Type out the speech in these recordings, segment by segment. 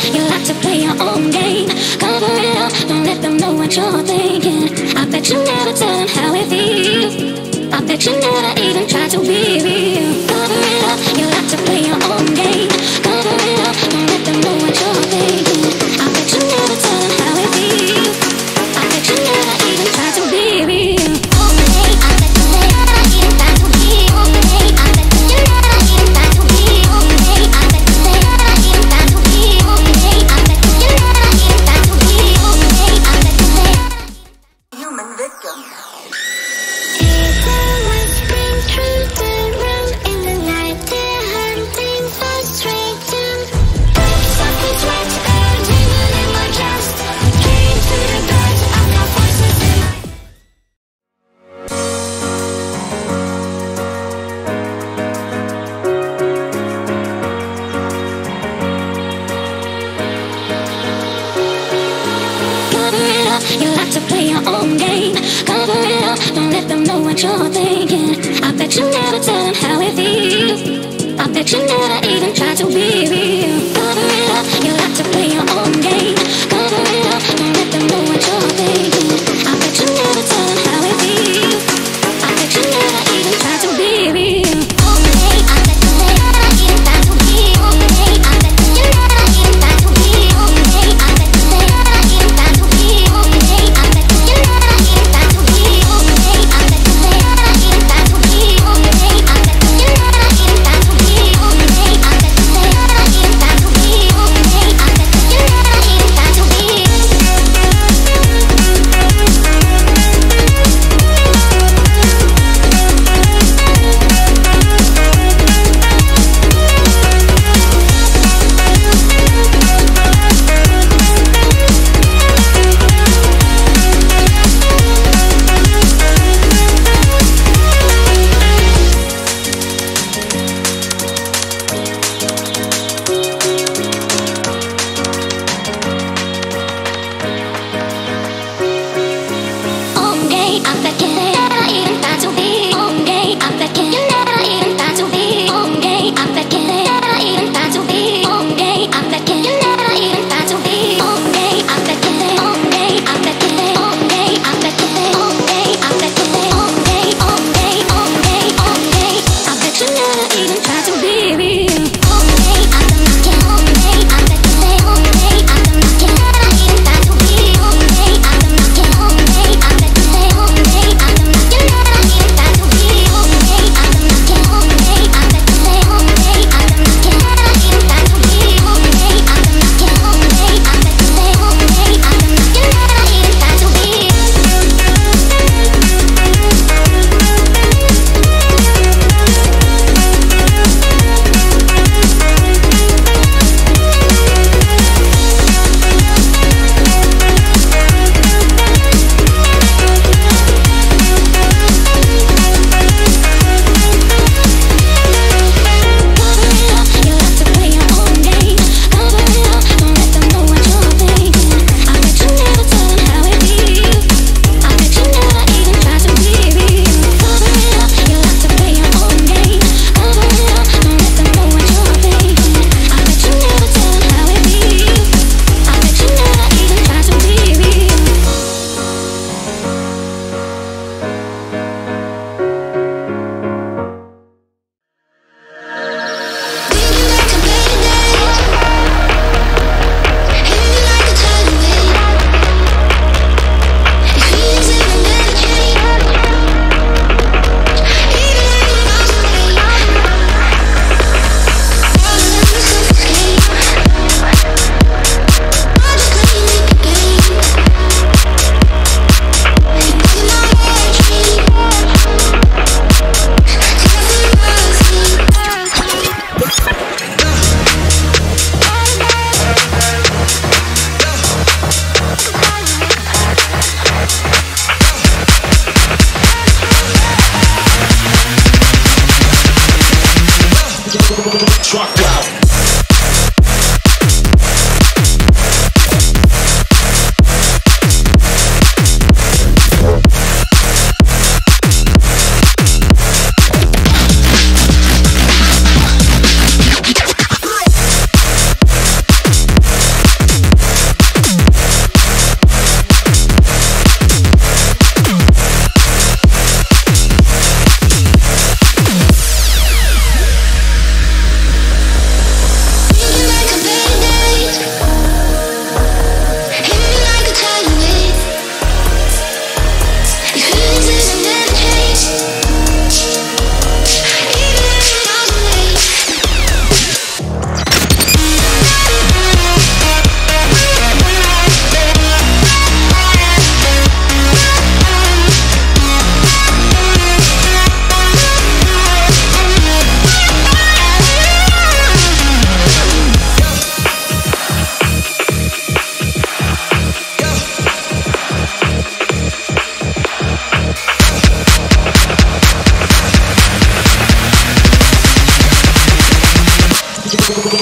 You like to play your own game. Cover it up, don't let them know what you're thinking. I bet you never tell them how it feels. I bet you never even try to be real. Cover it up, you like to play your own game. Cover it up, don't let them know what you're thinking. I bet you never tell them how it feels. I bet you never even try to be real. I bet you never even try to be real. I bet you never even try to be real. I bet you never even try to be real. I bet you never even try to be real. I bet you never. Human victim. You like to play your own game. Cover it up, don't let them know what you're thinking. I bet you never tell them how it feels. I bet you never even try to be real. Cover it up, you like to play your own game. Cover it up, don't let them know what you're thinking. I bet you never tell them how it feels. I bet you never even try to be real. I bet you never even try to be real. I bet you never even try to be real. I bet you never even try to be real. I bet you never even try to be real. I bet you never even try to be real. I bet you never even try to be real. I bet you never even try to be real.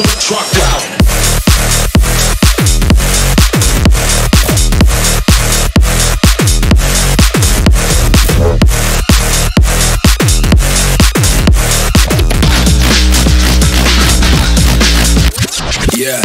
trucked out. Yeah.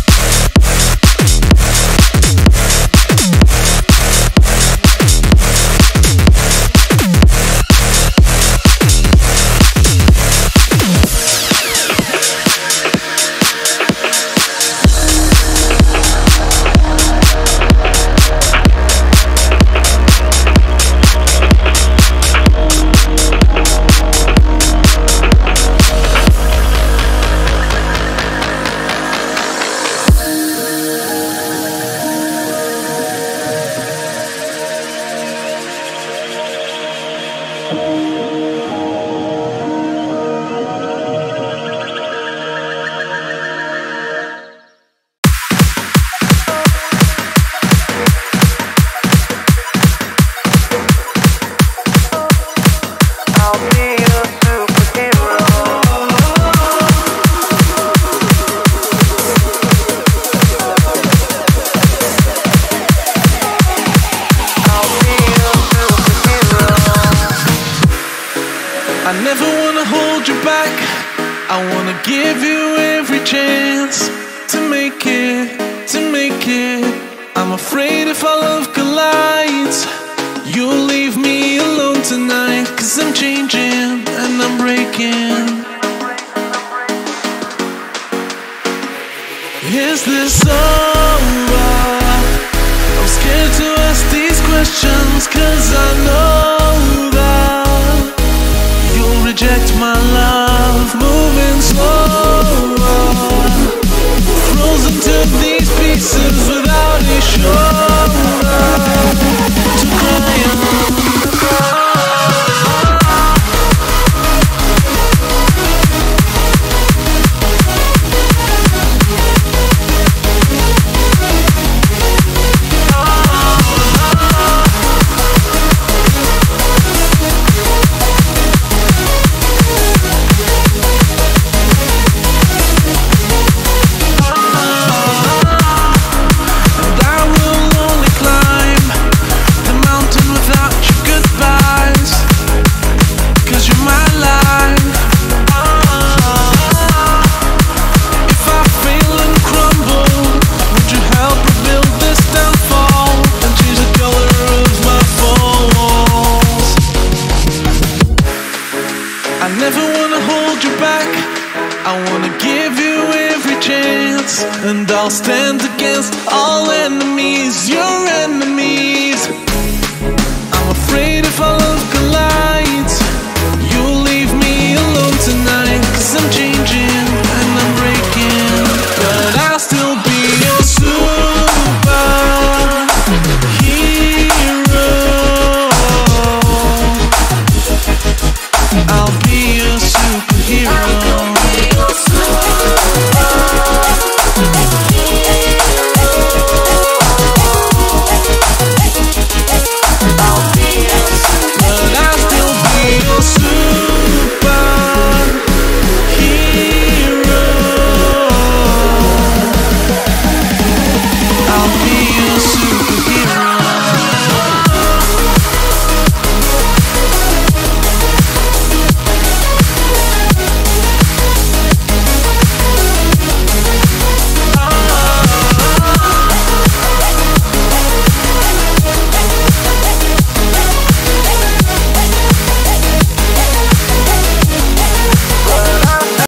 I never wanna hold you back. I wanna give you every chance to make it, to make it. I'm afraid if our love collides, you'll leave me alone tonight. 'Cause I'm changing and I'm breaking. Is this over? I'm scared to ask these questions, 'cause I know that you'll reject my love. Moving slower, frozen to these pieces without a shoulder to cry on. I never wanna hold you back. I wanna give you every chance, and I'll stand against all enemies, your enemies.